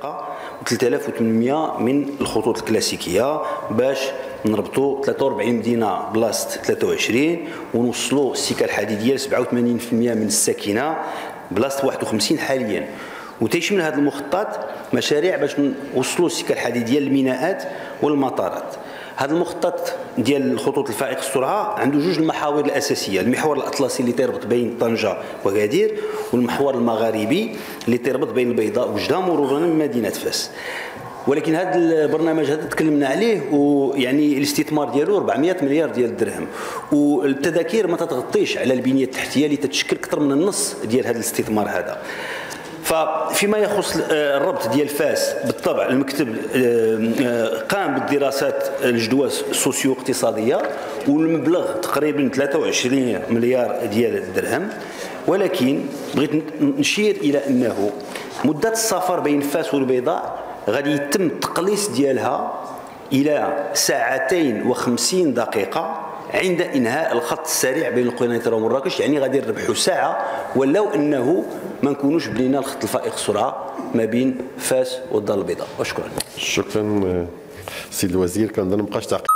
دقيقه و3800 من الخطوط الكلاسيكيه باش نربطوا 43 مدينه بلاصه 23 ونوصلوا السكه الحديديه ل 87% من الساكنه بلاصه 51 حاليا. وتيشمل هذا المخطط مشاريع باش نوصلوا السكه الحديديه للميناءات والمطارات. هذا المخطط ديال الخطوط الفائق السرعه عنده جوج المحاور الاساسيه، المحور الاطلسي اللي تيربط بين طنجه وغادير، والمحور المغاربي اللي تيربط بين البيضاء وجده مرورا من مدينه فاس. ولكن هذا البرنامج هذا تكلمنا عليه، ويعني الاستثمار ديالو 400 مليار ديال الدرهم، والتذاكير ما تتغطيش على البنيه التحتيه اللي تتشكل اكثر من النص ديال هذا الاستثمار هذا. فيما يخص الربط ديال فاس، بالطبع المكتب قام بالدراسات الجدوى السوسيو اقتصاديه والمبلغ تقريبا 23 مليار ديال الدرهم. ولكن بغيت نشير الى انه مده السفر بين فاس والبيضاء غادي يتم التقليص ديالها الى 2:50 دقيقه عند انهاء الخط السريع بين القنيطره ومراكش. يعني غادي نربحوا ساعه ولو انه ما نكونوش بنينا الخط الفائق السرعه ما بين فاس والدار البيضاء. وشكرا. شكرا سيد الوزير. كنظن مابقاش تعقيب.